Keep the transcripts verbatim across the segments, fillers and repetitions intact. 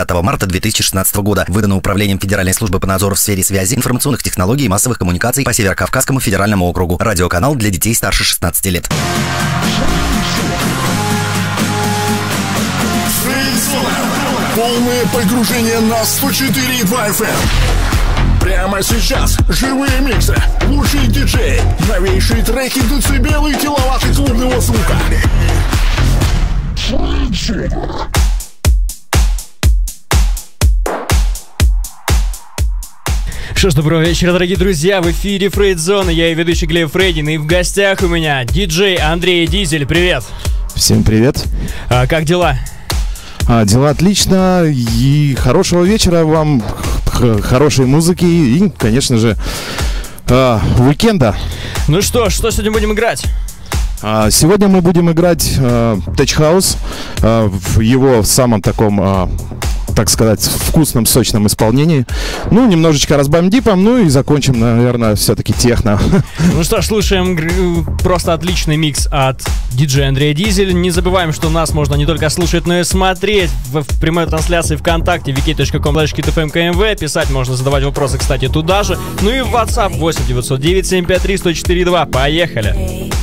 пятого марта две тысячи шестнадцатого года. Выдано Управлением Федеральной службы по надзору в сфере связи, информационных технологий и массовых коммуникаций по Северокавказскому федеральному округу. Радиоканал для детей старше шестнадцати лет. Полное погружение на сто четыре и два эф эм. Прямо сейчас живые миксы, лучшие диджеи, новейшие треки, децибелы и киловатты клубного звука. Что ж, доброго вечера, дорогие друзья, в эфире Фрейд-зона, я и ведущий Глеб Фрейдин, и в гостях у меня диджей Андрей Дизель, привет! Всем привет! А, как дела? А, дела отлично, и хорошего вечера вам, х- хорошей музыки и, конечно же, а, уикенда. Ну что, что сегодня будем играть? А, сегодня мы будем играть а, Tech House а, в его самом таком, а, так сказать, вкусном, сочном исполнении. Ну, немножечко разбавим дипом, ну и закончим, наверное, все-таки техно. Ну что ж, слушаем гр- просто отличный микс от диджея Андрея Дизель. Не забываем, что нас можно не только слушать, но и смотреть в, в прямой трансляции ВКонтакте ви кей точка ком слэш кит эф эм ка эм вэ. Писать можно, задавать вопросы, кстати, туда же. Ну и в WhatsApp восемь девятьсот девять семь пять три сто четыре два. Поехали!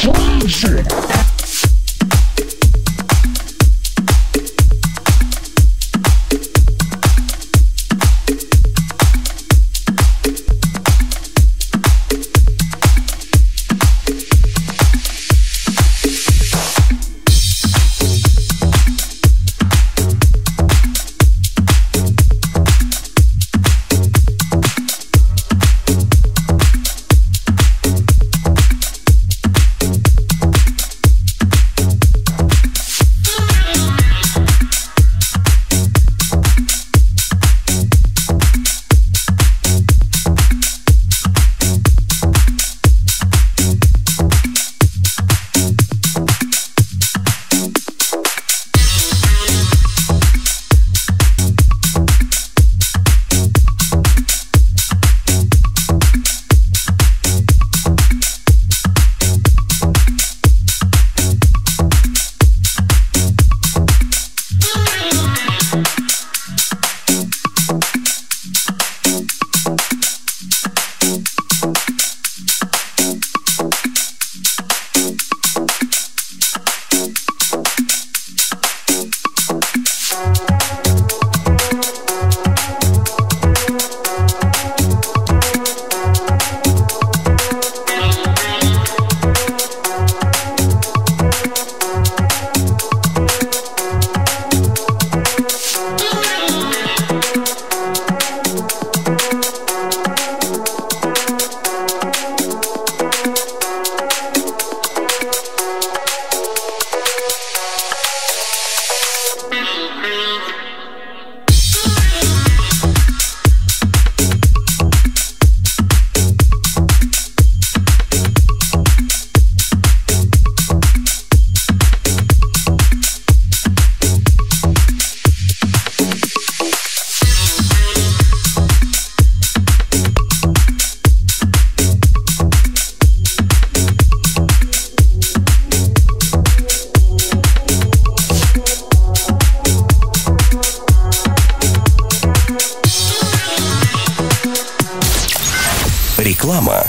Реклама.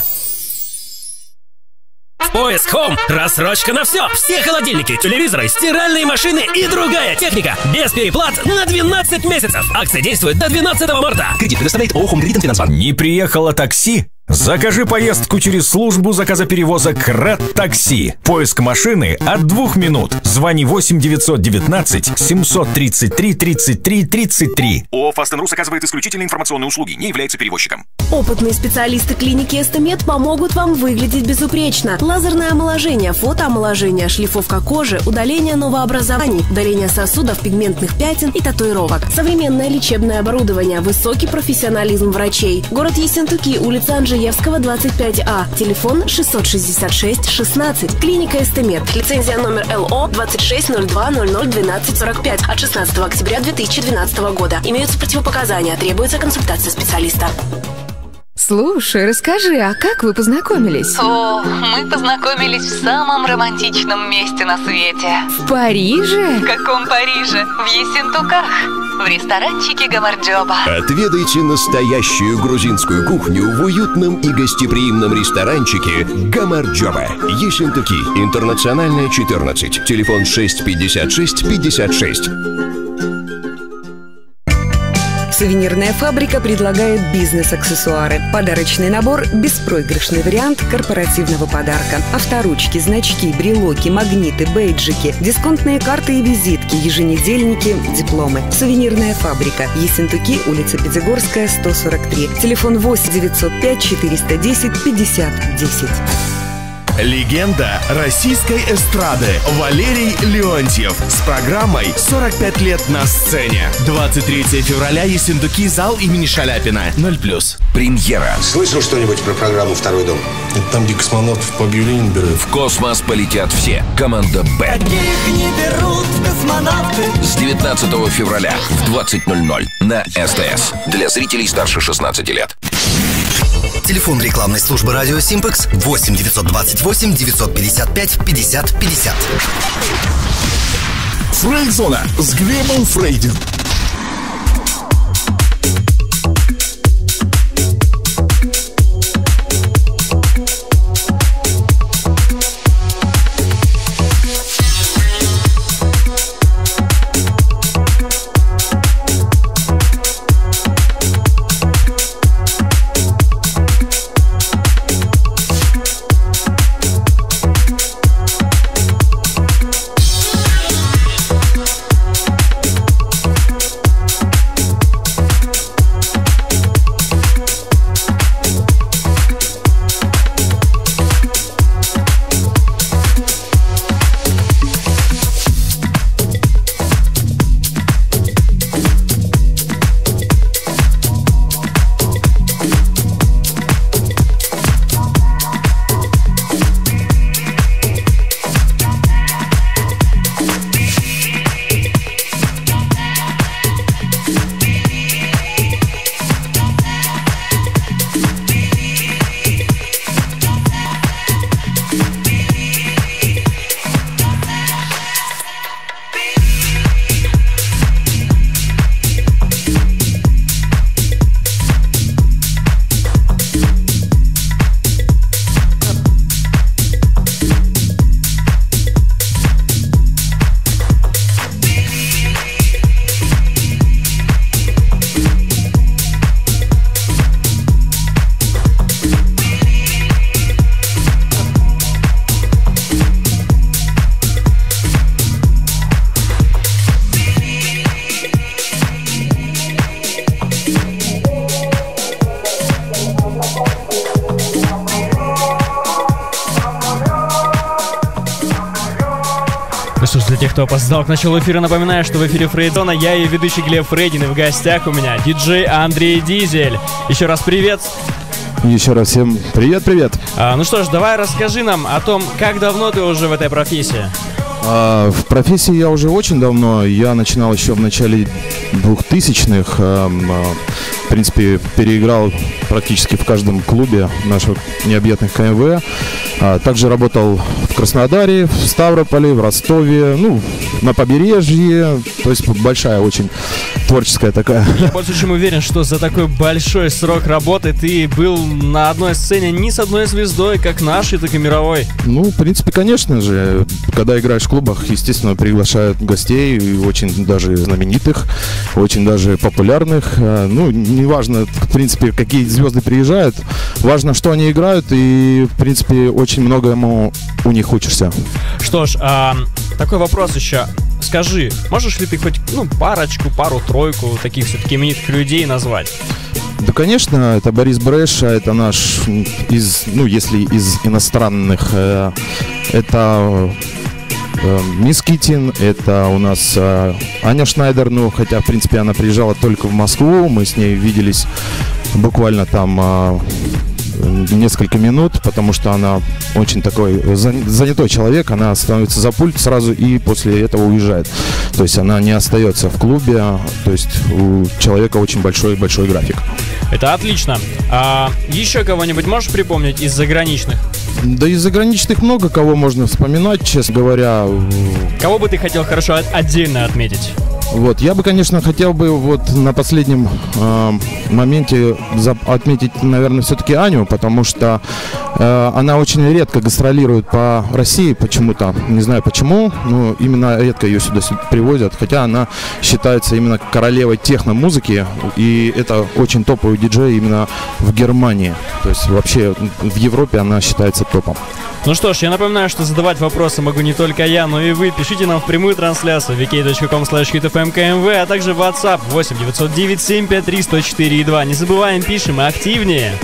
Поиск Home. Рассрочка на все. Все холодильники, телевизоры, стиральные машины и другая техника. Без переплат на двенадцать месяцев. Акция действует до двенадцатого марта. Кредит предоставляет ООО «Home Credit and Finance Bank». Не приехало такси? Закажи поездку через службу заказа-перевозок рэд такси. Поиск машины от двух минут. Звони восемь девятьсот девятнадцать семьсот тридцать три тридцать три тридцать три. ООО «Фастенрус» оказывает исключительно информационные услуги, не является перевозчиком. Опытные специалисты клиники Эстемед помогут вам выглядеть безупречно. Лазерное омоложение, фотоомоложение, шлифовка кожи, удаление новообразований, удаление сосудов, пигментных пятен и татуировок. Современное лечебное оборудование, высокий профессионализм врачей. Город Ессентуки, улица Анжеевского, двадцать пять А. Телефон шестьсот шестьдесят шесть шестнадцать. Клиника Эстемед. Лицензия номер Л О двадцать шесть ноль два ноль ноль двенадцать сорок пять от шестнадцатого октября две тысячи двенадцатого года. Имеются противопоказания. Требуется консультация специалиста. Слушай, расскажи, а как вы познакомились? О, мы познакомились в самом романтичном месте на свете. В Париже? В каком Париже? В Ессентуках. В ресторанчике Гамарджоба. Отведайте настоящую грузинскую кухню в уютном и гостеприимном ресторанчике Гамарджоба. Ессентуки. Интернациональная, четырнадцать. Телефон шесть пятьдесят шесть пятьдесят шесть. Сувенирная фабрика предлагает бизнес-аксессуары. Подарочный набор – беспроигрышный вариант корпоративного подарка. Авторучки, значки, брелоки, магниты, бейджики, дисконтные карты и визитки, еженедельники, дипломы. Сувенирная фабрика. Ессентуки, улица Пятигорская, сто сорок три. Телефон восемь девятьсот пять четыреста десять пятьдесят десять. Легенда российской эстрады Валерий Леонтьев с программой «сорок пять лет на сцене». двадцать третьего февраля, Ессентуки, зал имени Шаляпина, ноль плюс. Премьера. Слышал что-нибудь про программу «Второй дом»? Это там, где космонавтов по объявлению берут. В космос полетят все. Команда «Б». Таких не берут в космонавты. С девятнадцатого февраля в двадцать ноль ноль на СТС. Для зрителей старше шестнадцати лет. Телефон рекламной службы радио Симпекс восемь девятьсот двадцать восемь девятьсот пятьдесят пять пятьдесят пятьдесят. Фрейд-зона с Глебом Фрейдин. что ж, для тех, кто опоздал к началу эфира, напоминаю, что в эфире Фрейдзона я и ведущий Глеб Фрейдин, и в гостях у меня диджей Андрей Дизель. Еще раз привет. Еще раз всем привет-привет. А, ну что ж, давай расскажи нам о том, как давно ты уже в этой профессии. А, в профессии я уже очень давно. Я начинал еще в начале двухтысячных. А, в принципе, переиграл практически в каждом клубе наших необъятных ка эм вэ. А, также работал в Краснодаре, в Ставрополе, в Ростове, ну, на побережье. То есть большая очень творческая такая. Я больше чем уверен, что за такой большой срок работы ты был на одной сцене не с одной звездой, как нашей, так и мировой. Ну, в принципе, конечно же. Когда играешь в клубах, естественно, приглашают гостей, очень даже знаменитых, очень даже популярных. Ну, неважно, в принципе, какие звезды приезжают. Важно, что они играют, и, в принципе, очень многому у них учишься. Что ж, а, такой вопрос еще. Скажи, можешь ли ты хоть, ну, парочку, пару-тройку таких все-таки именитых людей назвать? Да, конечно, это Борис Брэша, это наш из, ну, если из иностранных, э, это э, Мисс Китин, это у нас э, Аня Шнайдер, ну, хотя, в принципе, она приезжала только в Москву, мы с ней виделись буквально там э, несколько минут, потому что она очень такой занятой человек, она становится за пульт сразу и после этого уезжает. То есть она не остается в клубе, то есть у человека очень большой-большой график. Это отлично. А еще кого-нибудь можешь припомнить из заграничных? Да, из заграничных много кого можно вспоминать, честно говоря. Кого бы ты хотел хорошо отдельно отметить? Вот, я бы, конечно, хотел бы вот на последнем э, моменте за, отметить, наверное, все-таки Аню, потому что э, она очень редко гастролирует по России почему-то, не знаю почему, но именно редко ее сюда привозят, хотя она считается именно королевой техно-музыки, и это очень топовый диджей именно в Германии, то есть вообще в Европе она считается топом. Ну что ж, я напоминаю, что задавать вопросы могу не только я, но и вы. Пишите нам в прямую трансляцию ви кей точка ком слэш хит-эф-эм ка эм вэ, а также в WhatsApp восемь девятьсот девять семь пять три сто четыре и два. Не забываем, пишем и активнее.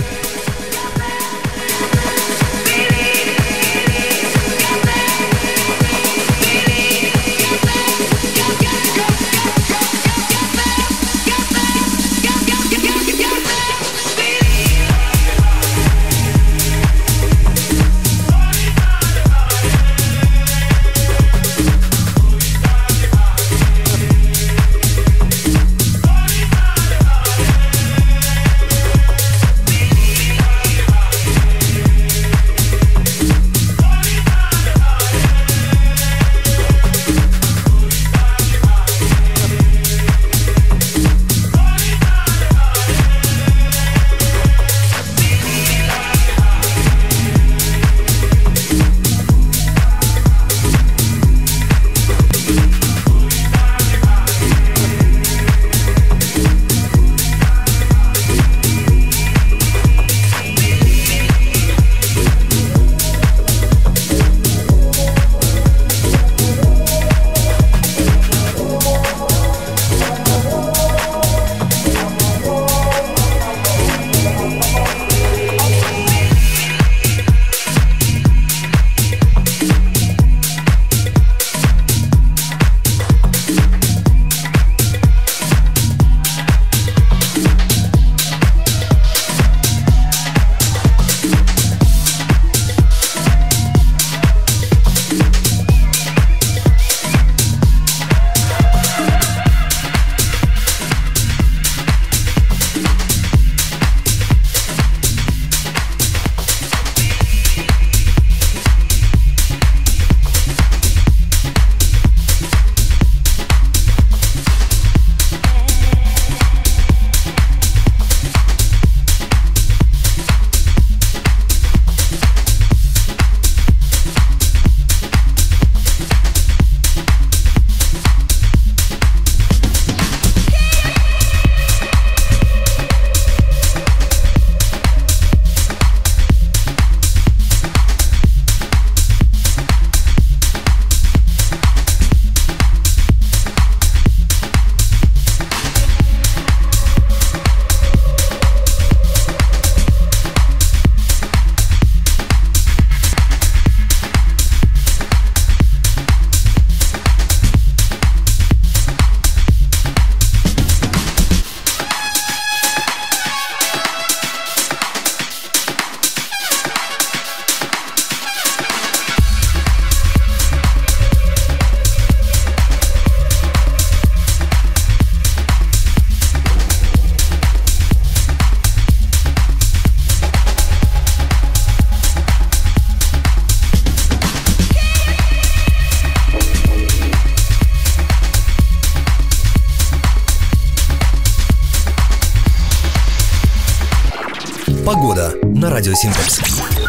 на радио Симпекс.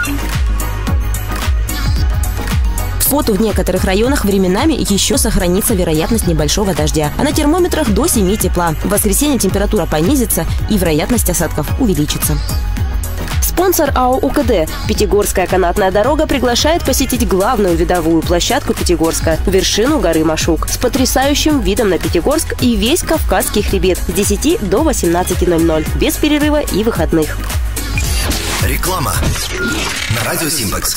В субботу в некоторых районах временами еще сохранится вероятность небольшого дождя, а на термометрах до семи тепла. В воскресенье температура понизится и вероятность осадков увеличится. Спонсор АО УКД «Пятигорская канатная дорога» приглашает посетить главную видовую площадку Пятигорска – вершину горы Машук с потрясающим видом на Пятигорск и весь Кавказский хребет с десяти до восемнадцати ноль-ноль, без перерыва и выходных. Реклама на радио Симпекс.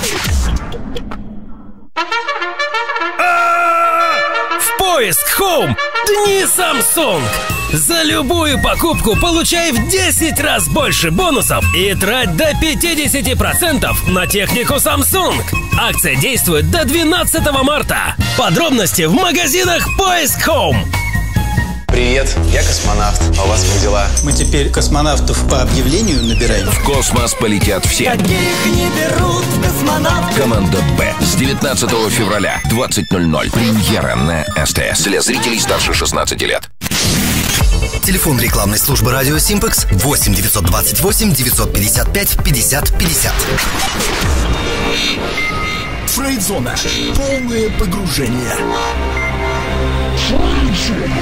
В поиск Home дни Samsung. За любую покупку получай в десять раз больше бонусов и трать до пятьдесят процентов на технику Samsung. Акция действует до двенадцатого марта. Подробности в магазинах Поиск Home. Привет, я космонавт. А у вас как дела? Мы теперь космонавтов по объявлению набираем. В космос полетят все. Каких не берут в космонавты. Команда «Б» с девятнадцатого февраля, двадцать ноль ноль. Премьера на СТС. Для зрителей старше шестнадцати лет. Телефон рекламной службы радио Симпекс восемь девятьсот двадцать восемь девятьсот пятьдесят пять пятьдесят пятьдесят. Фрейд-зона. Полное погружение. Фрейд-зона.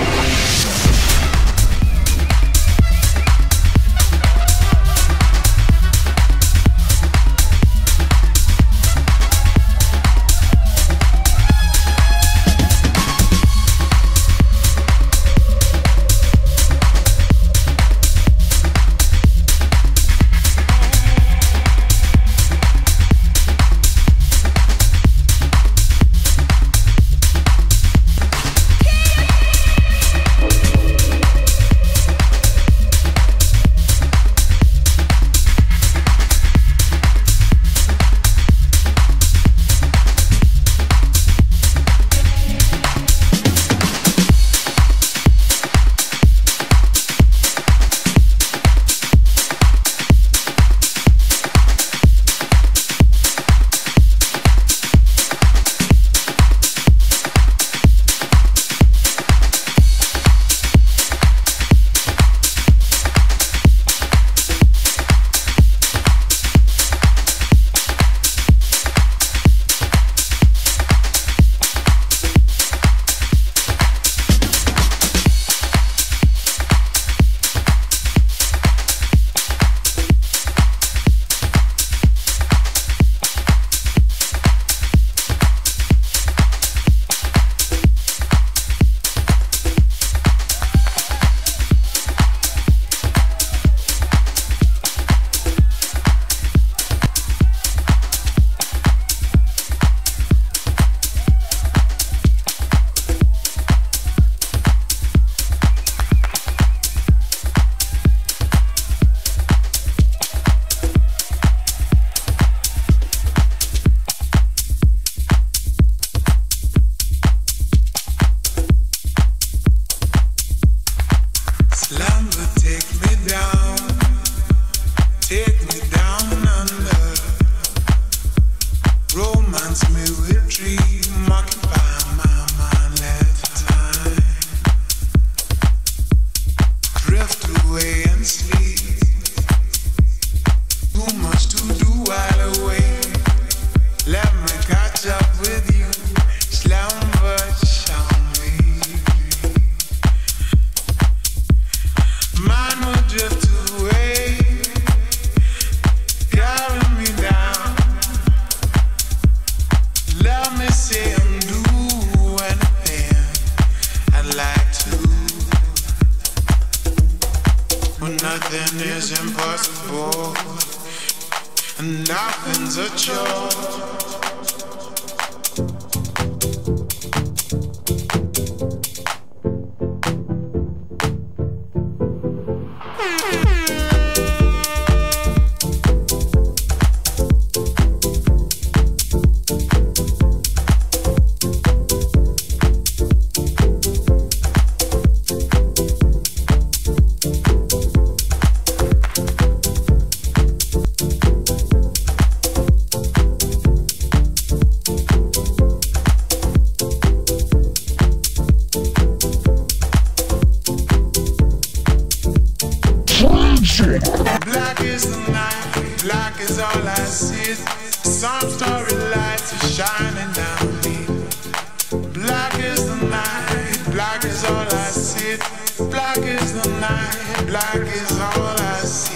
see. Black is the night, black is all I see.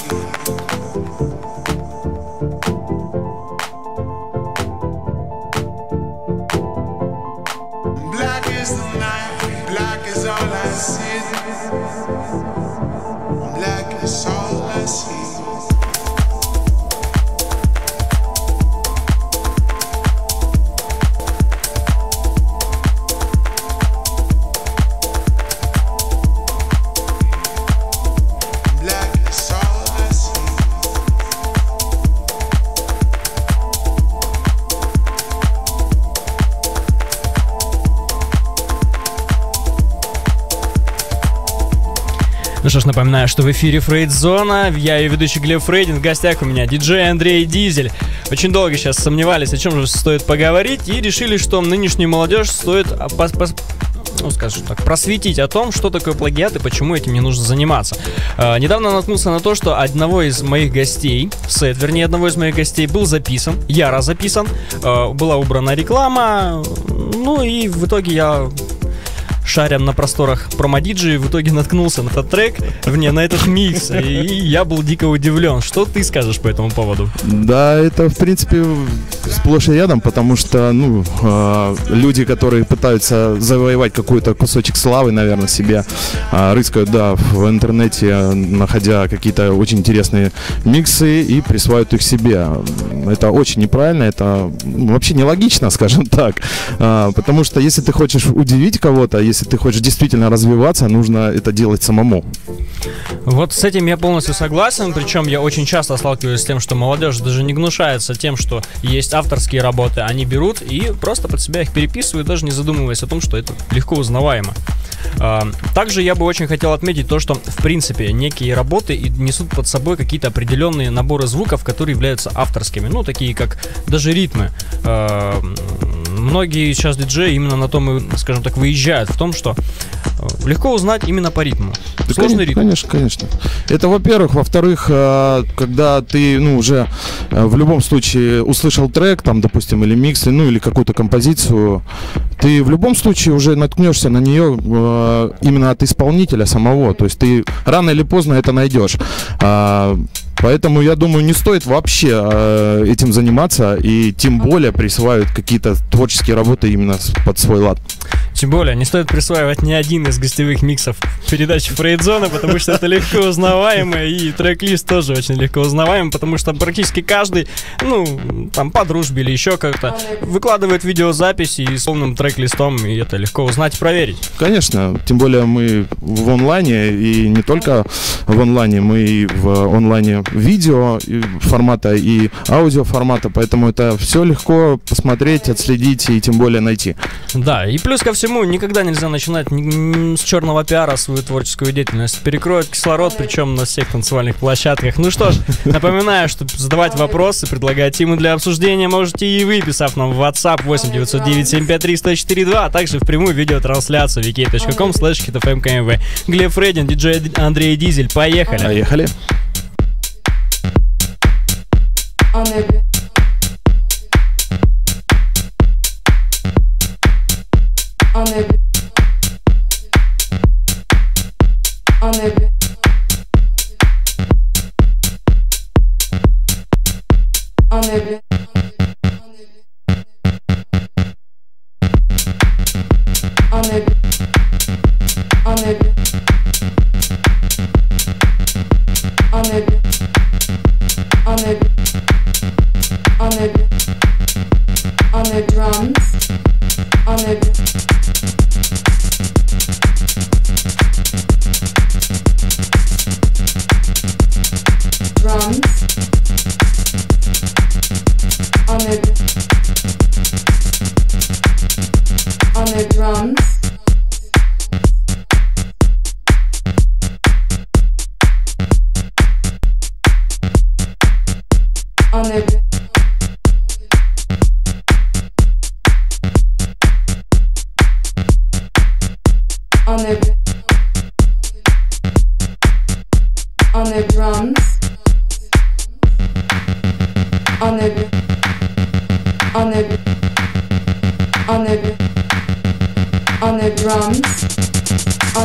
Black is the night, black is all I see. Black is all I see. Ну что ж, напоминаю, что в эфире Фрейд-зона. Я ее ведущий Глеб Фрейдин. В гостях у меня диджей Андрей Дизель. Очень долго сейчас сомневались, о чем же стоит поговорить, и решили, что нынешнюю молодежь стоит пос- пос- ну, скажем так, просветить о том, что такое плагиат и почему этим не нужно заниматься. Э, недавно наткнулся на то, что одного из моих гостей, сет, вернее, одного из моих гостей был записан, яро записан, э, была убрана реклама, ну и в итоге я... шарям на просторах промо-диджея, в итоге наткнулся на этот трек, вне, на этот микс, и я был дико удивлен. Что ты скажешь по этому поводу? Да, это, в принципе, сплошь и рядом, потому что, ну, э, люди, которые пытаются завоевать какой-то кусочек славы, наверное, себе, э, рыскают, да, в интернете, находя какие-то очень интересные миксы и присваивают их себе. Это очень неправильно, это вообще нелогично, скажем так, э, потому что если ты хочешь удивить кого-то, если ты хочешь действительно развиваться, нужно это делать самому. Вот с этим я полностью согласен, причем я очень часто сталкиваюсь с тем, что молодежь даже не гнушается тем, что есть авторские работы, они берут и просто под себя их переписывают, даже не задумываясь о том, что это легко узнаваемо. Также я бы очень хотел отметить то, что в принципе некие работы несут под собой какие-то определенные наборы звуков, которые являются авторскими, ну такие как даже ритмы. Многие сейчас диджеи именно на том и, скажем так, выезжают в том, что легко узнать именно по ритму. Да, сложный ритм. Конечно, конечно. Это, во-первых. Во-вторых, когда ты, ну, уже в любом случае услышал трек, там, допустим, или микс, ну, или какую-то композицию, ты в любом случае уже наткнешься на нее именно от исполнителя самого. То есть ты рано или поздно это найдешь. Поэтому, я думаю, не стоит вообще э, этим заниматься и тем более присваивать какие-то творческие работы именно под свой лад. Тем более, не стоит присваивать ни один из гостевых миксов передачи Фрейд-зона, потому что это легко узнаваемо, и трек-лист тоже очень легко узнаваем, потому что практически каждый, ну, там, по дружбе или еще как-то, выкладывает видеозаписи и с полным трек-листом, и это легко узнать и проверить. Конечно, тем более мы в онлайне, и не только в онлайне, мы и в онлайне видео формата и аудио формата, поэтому это все легко посмотреть, отследить и тем более найти. Да, и плюс ко всему, никогда нельзя начинать с черного пиара свою творческую деятельность. Перекроют кислород, причем на всех танцевальных площадках. Ну что ж, напоминаю, что задавать вопросы, предлагать темы для обсуждения можете и вы, писав нам в WhatsApp восемь девятьсот девять семь пять три сто четыре два, а также в прямую видеотрансляцию ви кей точка ком слэш хит-эф-эм-ка-эм-вэ. Глеб Фрейдин, диджей Андрей Дизель. Поехали! Поехали! On the on the on the on the on the on the on the on the on the on the drums, on the drums, on the on the drums, on the on the on the drums, on the on the on the on the drums, on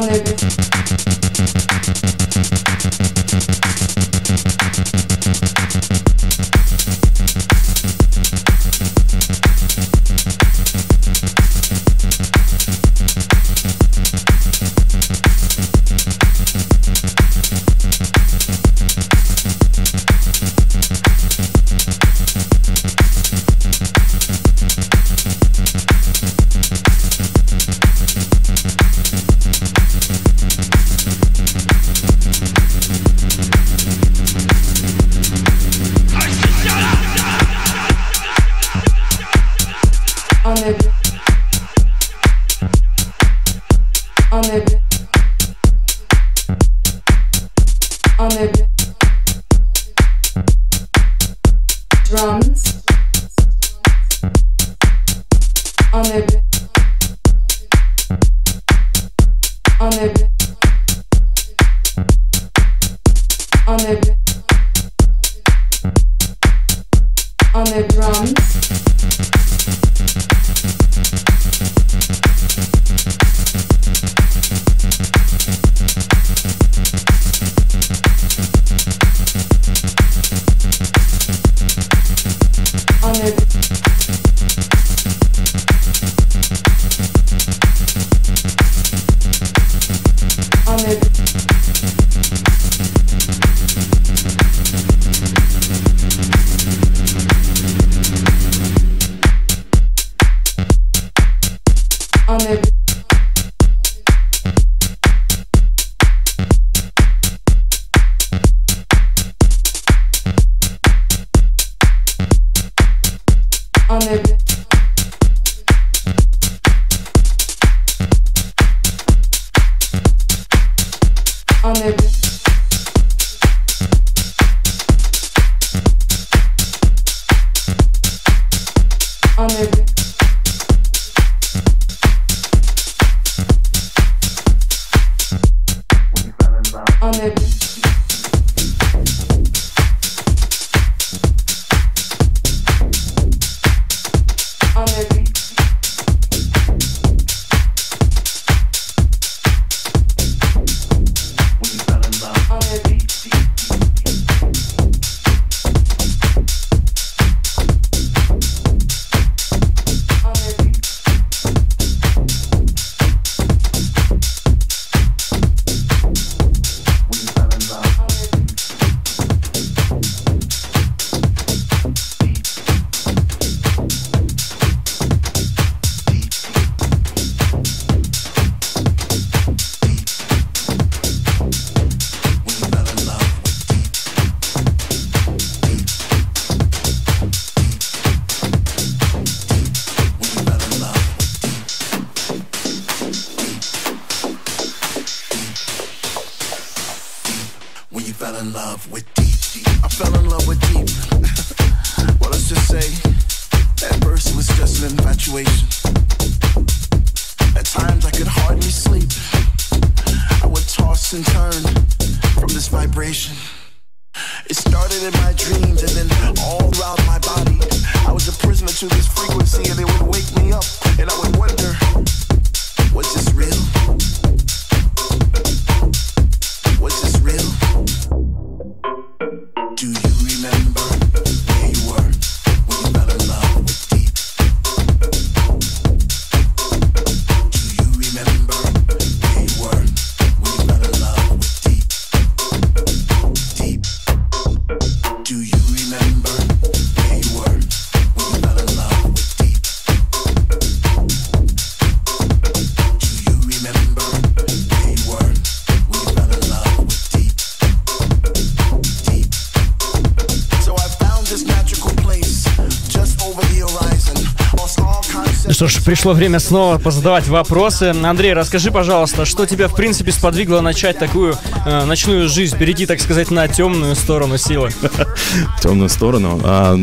Что ж, пришло время снова позадавать вопросы. Андрей, расскажи, пожалуйста, что тебя, в принципе, сподвигло начать такую э, ночную жизнь, перейти, так сказать, на темную сторону силы? Темную сторону? А,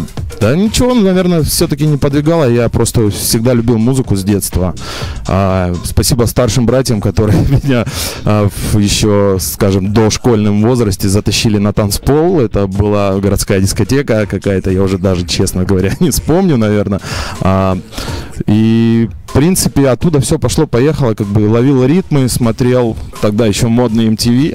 да ничего, наверное, все-таки не подвигало. Я просто всегда любил музыку с детства. А, спасибо старшим братьям, которые меня а, в еще, скажем, дошкольном возрасте затащили на танцпол. Это была городская дискотека какая-то, я уже даже, честно говоря, не вспомню, наверное. А, и в принципе, оттуда все пошло-поехало, как бы ловил ритмы, смотрел тогда еще модный эм ти ви,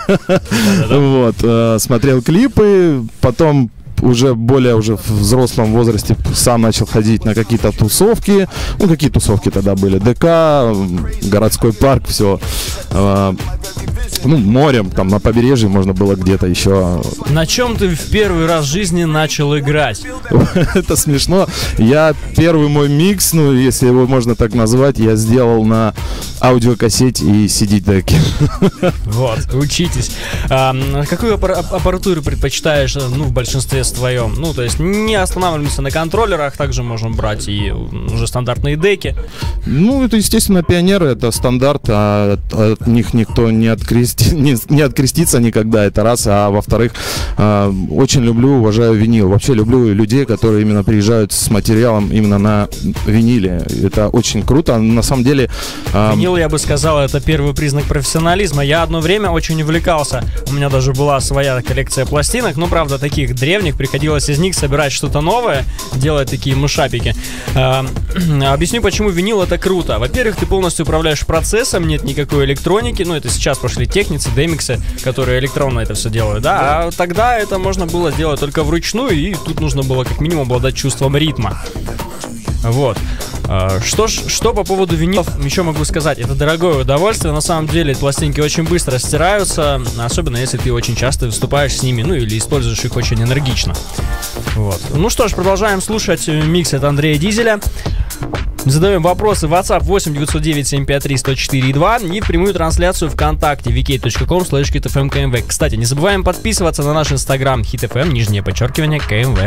вот, смотрел клипы, потом уже более уже в взрослом возрасте сам начал ходить на какие-то тусовки. Ну, какие тусовки тогда были? ДК, городской парк, все. Ну, морем, там на побережье можно было где-то еще. На чем ты в первый раз в жизни начал играть? Это смешно. Я первый мой микс, ну, если его можно так назвать, я сделал на аудиокассете и си ди-деке. Вот, учитесь. А, какую аппаратуру предпочитаешь, ну, в большинстве своем? Ну, то есть не останавливаемся на контроллерах, также можем брать и уже стандартные деки. Ну, это, естественно, пионеры, это стандарт, а от, от них никто не, открести, не, не открестится никогда, это раз. А во-вторых, э, очень люблю, уважаю винил. Вообще люблю людей, которые именно приезжают с материалом именно на виниле. Это очень круто. На самом деле... Э, Винил, я бы сказал, это первый признак профессионализма. Я одно время очень увлекался. У меня даже была своя коллекция пластинок, ну, правда, таких древних. Приходилось из них собирать что-то новое, делать такие мышапики. Э, объясню, почему винил это круто. Во-первых, ты полностью управляешь процессом, нет никакой электроники. Ну, это сейчас пошли техницы, демиксы, которые электронно это все делают, да. А тогда это можно было делать только вручную, и тут нужно было как минимум обладать чувством ритма. Вот. Что ж, что по поводу винилов еще могу сказать, это дорогое удовольствие, на самом деле пластинки очень быстро стираются, особенно если ты очень часто выступаешь с ними, ну или используешь их очень энергично. Вот. Ну что ж, продолжаем слушать микс от Андрея Дизеля. Задаем вопросы в WhatsApp восемь девятьсот девять семь пять три сто четыре два и в прямую трансляцию ВКонтакте ви кей точка ком слэш хит-эфэм кей эм ви. Кстати, не забываем подписываться на наш инстаграм хит-эфэм, нижнее подчеркивание, кей эм ви.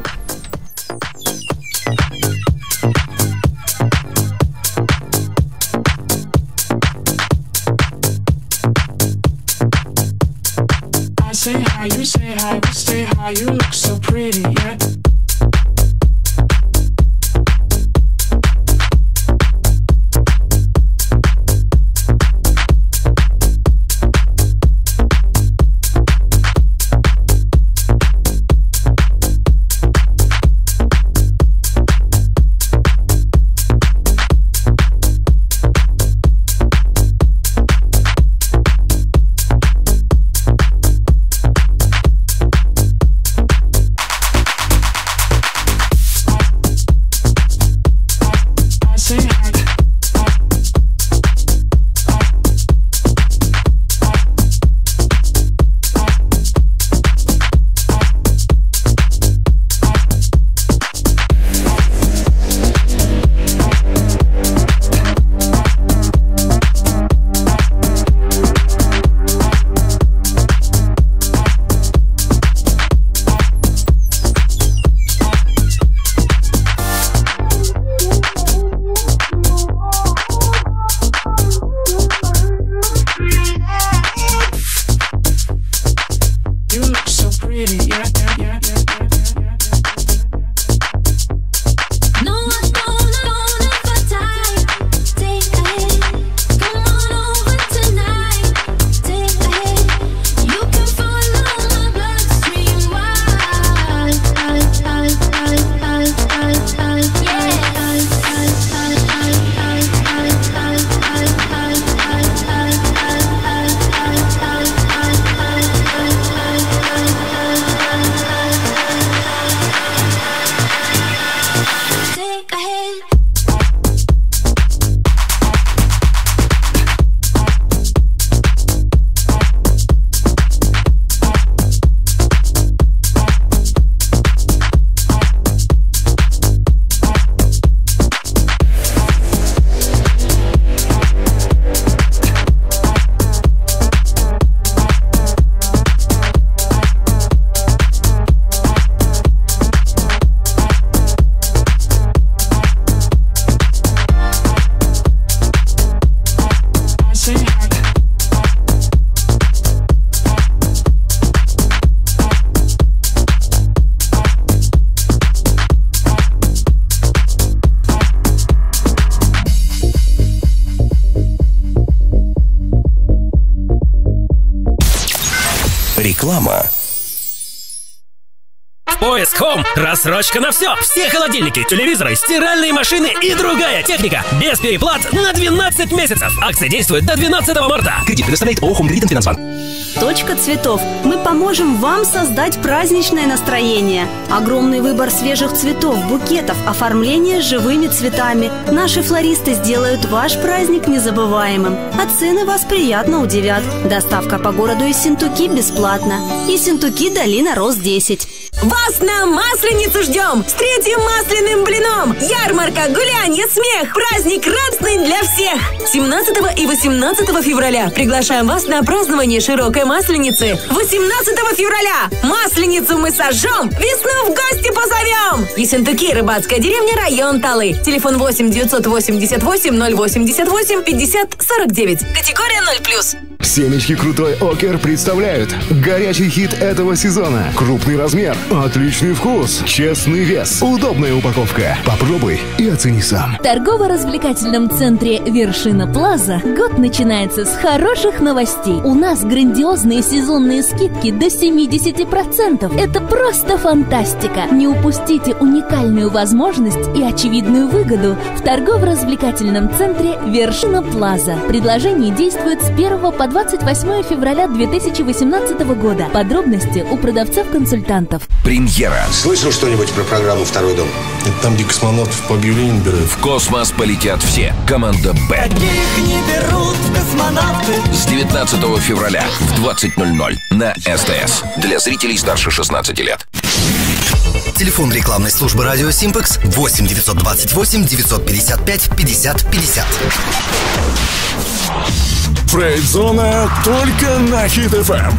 Say hi, you say hi, we say hi, you look so pretty, yeah. Реклама. Поиск Home. Рассрочка на все. Все холодильники, телевизоры, стиральные машины и другая техника. Без переплат на двенадцать месяцев. Акция действует до двенадцатого марта. Кредит предоставляет ООО «Хом Кредит Финансбанк». Точка цветов. Мы поможем вам создать праздничное настроение. Огромный выбор свежих цветов, букетов, оформление живыми цветами. Наши флористы сделают ваш праздник незабываемым. А цены вас приятно удивят. Доставка по городу Ессентуки бесплатна. Ессентуки, долина Роз десять. Вас на Масленицу ждем! С третьим масляным блином! Ярмарка, гулянье, смех! Праздник радостный для всех! семнадцатого и восемнадцатого февраля приглашаем вас на празднование широкой Масленицы. восемнадцатого февраля Масленицу мы сожжем, весну в гости позовем! Ессентуки, рыбацкая деревня, район Талы. Телефон восемь девятьсот восемьдесят восемь ноль восемьдесят восемь пятьдесят сорок девять. Категория ноль плюс. Семечки Крутой Окер представляют горячий хит этого сезона. Крупный размер, отличный вкус, честный вес, удобная упаковка. Попробуй и оцени сам. В торгово-развлекательном центре «Вершина Плаза» год начинается с хороших новостей. У нас грандиозные сезонные скидки до семьдесят процентов. Это просто фантастика. Не упустите уникальную возможность и очевидную выгоду в торгово-развлекательном центре «Вершина Плаза». Предложение действует с первого по двадцать восьмое февраля две тысячи восемнадцатого года. Подробности у продавцов-консультантов. Премьера. Слышал что-нибудь про программу «Второй дом»? Это там, где космонавтов по объявлению берут. В космос полетят все. Команда «Б». Таких не берут в космонавты. С девятнадцатого февраля в двадцать ноль ноль на СТС. Для зрителей старше шестнадцати лет. Телефон рекламной службы радио Симпекс восемь девятьсот двадцать восемь девятьсот пятьдесят пять пятьдесят пятьдесят. Фрейд-зона только на Хит эф эм.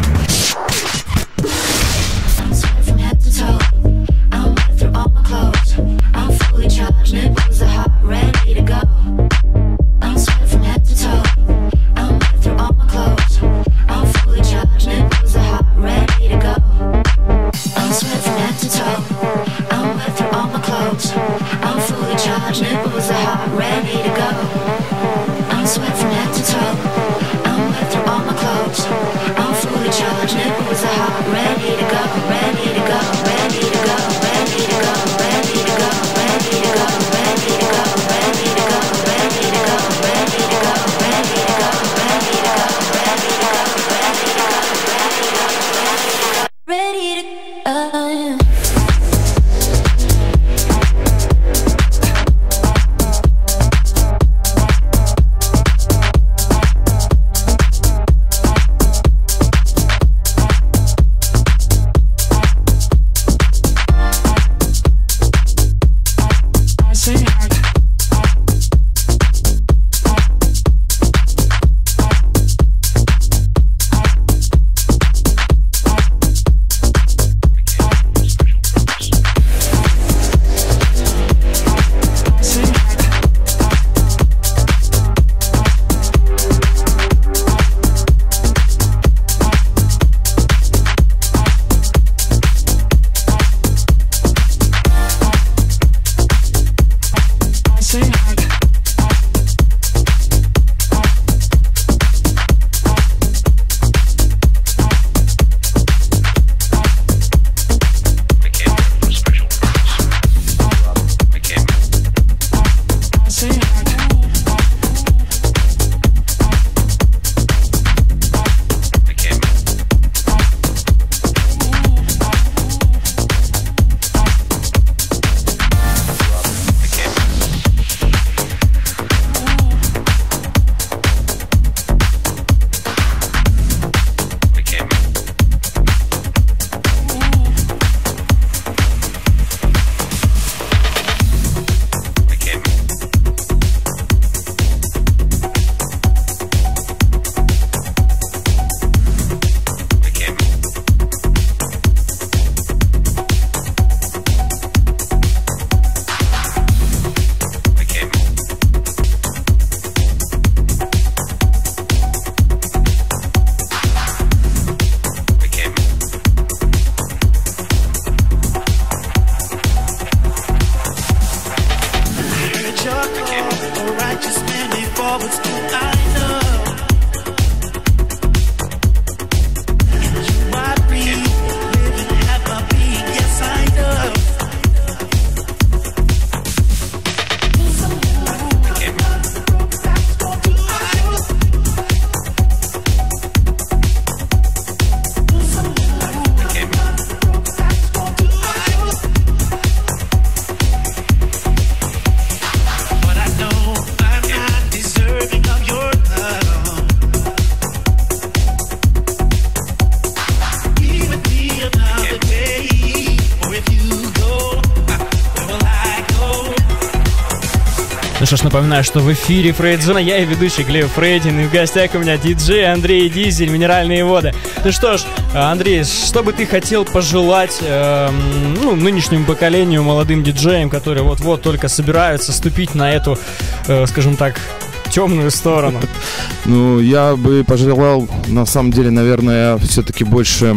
что ж, напоминаю, что в эфире Фрейд-зона я и ведущий Глеб Фрейдин, и в гостях у меня диджей Андрей Дизель, «Минеральные воды». Ну что ж, Андрей, что бы ты хотел пожелать э, ну, нынешнему поколению, молодым диджеям, которые вот-вот только собираются ступить на эту, э, скажем так, темную сторону? Ну, я бы пожелал, на самом деле, наверное, все-таки больше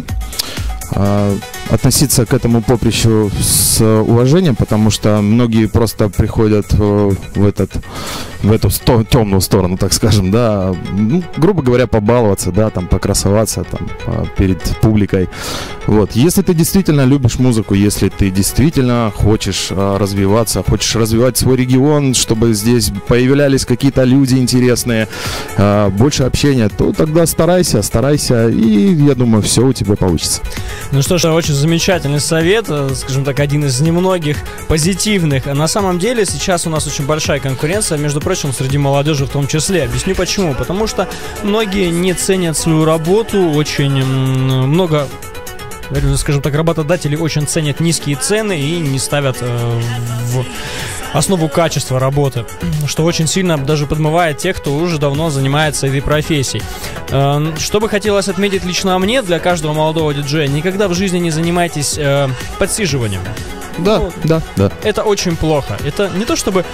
э, относиться к этому поприщу с уважением, потому что многие просто приходят в, в, этот, в эту сто, темную сторону, так скажем, да, ну, грубо говоря, побаловаться, да, там, покрасоваться там, перед публикой. Вот. Если ты действительно любишь музыку, если ты действительно хочешь а, развиваться, хочешь развивать свой регион, чтобы здесь появлялись какие-то люди интересные, а, больше общения, то тогда старайся, старайся, и я думаю, все у тебя получится. Ну что ж, очень замечательный совет, скажем так, один из немногих позитивных. На самом деле сейчас у нас очень большая конкуренция, между прочим, среди молодежи в том числе. Объясню почему. Потому что многие не ценят свою работу, очень много, скажем так, работодатели очень ценят низкие цены и не ставят э, в основу качества работы, что очень сильно даже подмывает тех, кто уже давно занимается этой профессией. Э, что бы хотелось отметить лично мне, для каждого молодого диджея: никогда в жизни не занимайтесь э, подсиживанием. Да, ну, да, да. Это очень плохо. Это не то чтобы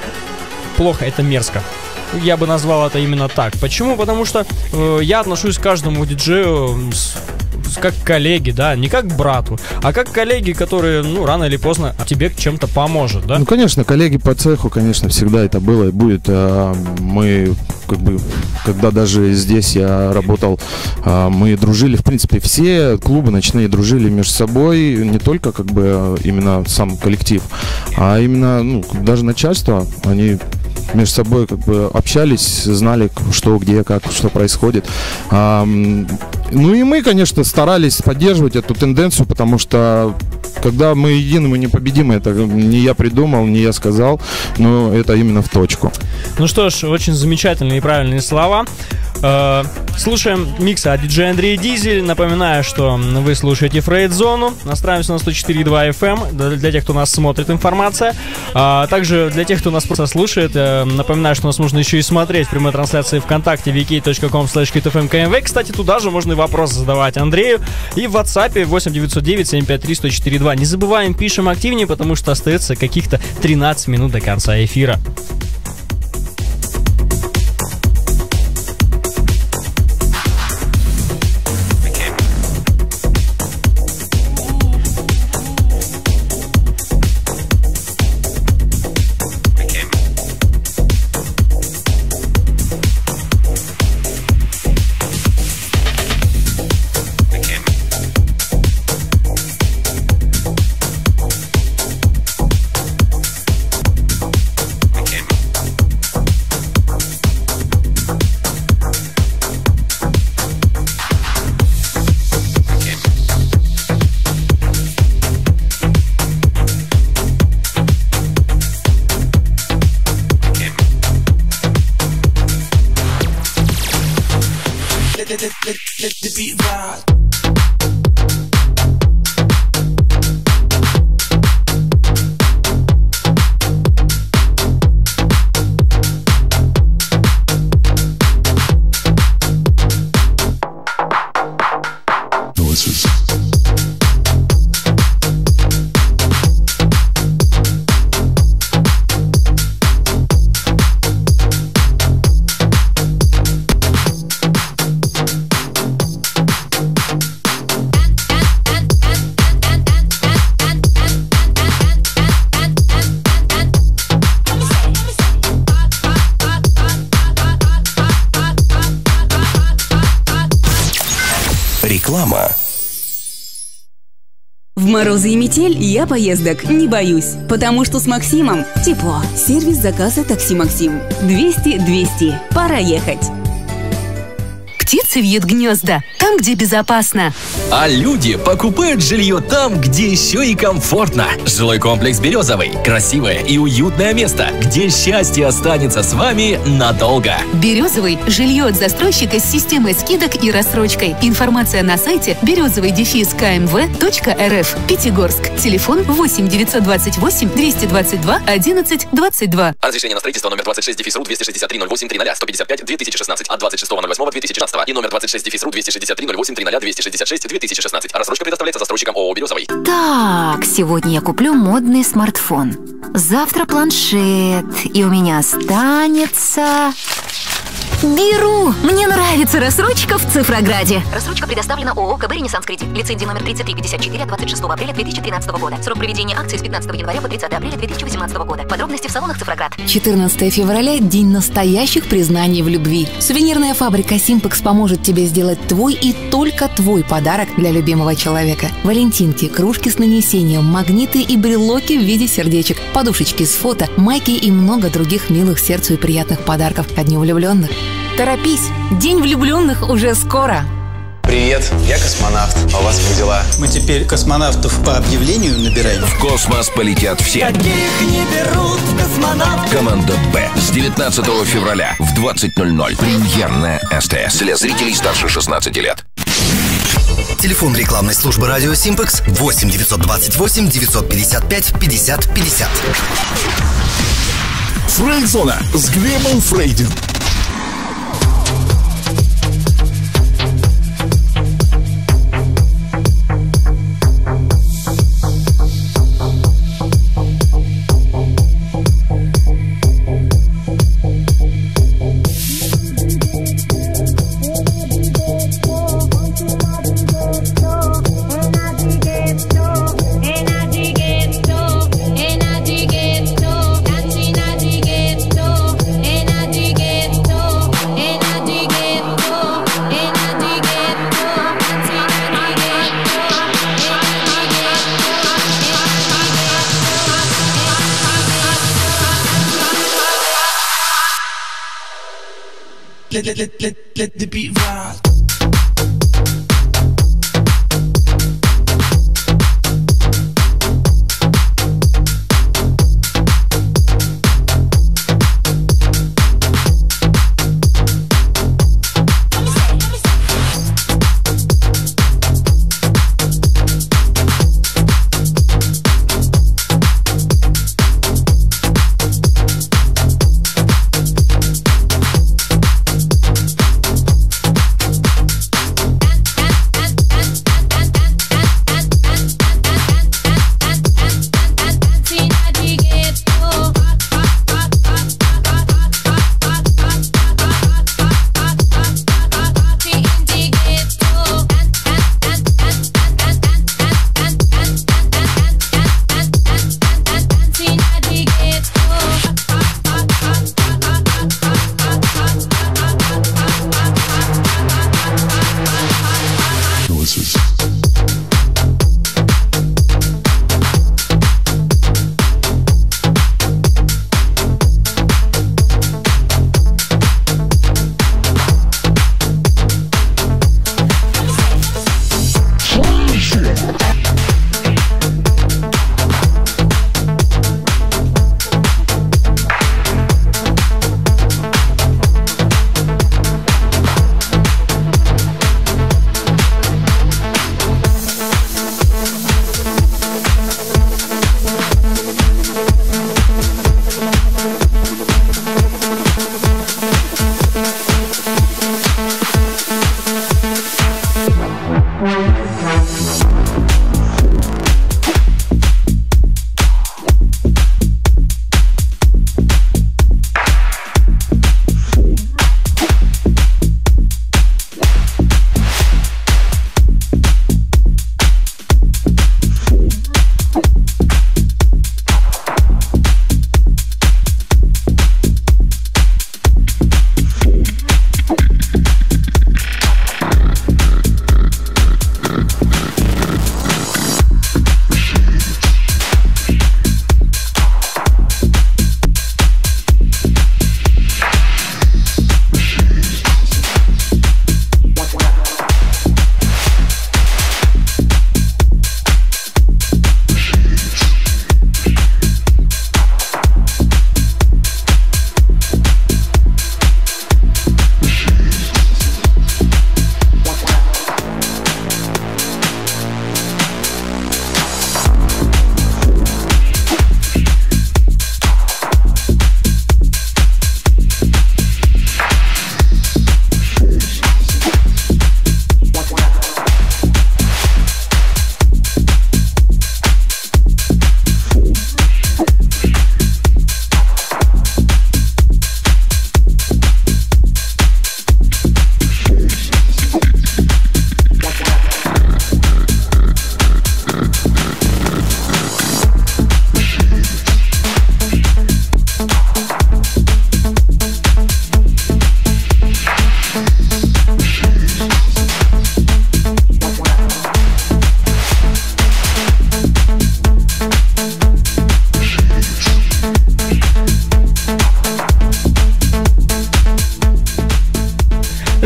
плохо, это мерзко. Я бы назвал это именно так. Почему? Потому что э, я отношусь к каждому диджею с, с, как к коллеге, да, не как к брату, а как к коллеге, который, ну, рано или поздно тебе чем-то поможет, да? Ну, конечно, коллеги по цеху, конечно, всегда это было и будет. А, мы, как бы, когда даже здесь я работал, а, мы дружили, в принципе, все клубы ночные дружили между собой, не только, как бы, именно сам коллектив, а именно, ну, даже начальство, они между собой, как бы, общались, знали, что, где, как, что происходит. А, ну и мы, конечно, старались поддерживать эту тенденцию, потому что когда мы едины, мы непобедимы. Это не я придумал, не я сказал, но это именно в точку. Ну что ж, очень замечательные и правильные слова. Слушаем миксы от диджея Андрея Дизель. Напоминаю, что вы слушаете Фрейд-зону. Настраиваемся на сто четыре и два эф эм. Для тех, кто нас смотрит, информация. А также для тех, кто нас просто слушает, напоминаю, что нас можно еще и смотреть в прямой трансляции ВКонтакте ви кей точка ком слэш кей ти эф эм ка эм ви. Кстати, туда же можно и вопросы задавать Андрею. И в WhatsApp восемь девятьсот девять семь пять три сто четыре два. Не забываем, пишем активнее, потому что остается каких-то тринадцать минут до конца эфира. Реклама. В морозы и метель я поездок не боюсь, потому что с Максимом тепло. Сервис заказа такси Максим. двести двести. Пора ехать. Птицы вьют гнезда. там, где безопасно. А люди покупают жилье там, где еще и комфортно. Жилой комплекс «Березовый». Красивое и уютное место, где счастье останется с вами надолго. «Березовый» – жилье от застройщика с системой скидок и рассрочкой. Информация на сайте березовый дефис кмв точка рф. Пятигорск. Телефон восемь девятьсот двадцать восемь двести двадцать два одиннадцать двадцать два. Разрешение на строительство номер двадцать шесть дефис ру двести шестьдесят три ноль восемь три ноль сто пятьдесят пять две тысячи шестнадцать от двадцать шестого ноль восьмого две тысячи шестнадцатого и номер двадцать шесть дефис ру двести шестьдесят три ноль восемь три ноль двести шестьдесят шесть две тысячи шестнадцать. Рассрочка предоставляется застройщиком ООО «Березовый». Так, сегодня я куплю модный смартфон. Завтра планшет. И у меня останется... Беру! Мне нравится рассрочка в Цифрограде. Рассрочка предоставлена ООО «КБ Ренессанс Кредит». Лицензия номер тридцать три пятьдесят четыре от двадцать шестого апреля две тысячи тринадцатого года. Срок проведения акции с пятнадцатого января по тридцатое апреля две тысячи восемнадцатого года. Подробности в салонах Цифроград. четырнадцатое февраля – день настоящих признаний в любви. Сувенирная фабрика «Симпекс» поможет тебе сделать твой и только твой подарок для любимого человека. Валентинки, кружки с нанесением, магниты и брелоки в виде сердечек, подушечки с фото, майки и много других милых сердцу и приятных подарков ко Дню влюбленных. Торопись! День влюбленных уже скоро! Привет, я космонавт. А у вас как дела? Мы теперь космонавтов по объявлению набираем. В космос полетят все. Каких не берут в космонавты. Команда «Б» с девятнадцатого февраля в двадцать ноль ноль. Премьерная СТС. Для зрителей старше шестнадцати лет. Телефон рекламной службы радио «Симпекс» восемь девятьсот двадцать восемь девятьсот пятьдесят пять пятьдесят пятьдесят. Фрейд-зона с Глебом Фрейдин. Let, let, let, let, let the beat rock.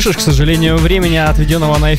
услышишь, к сожалению, времени, отведенного на эфир,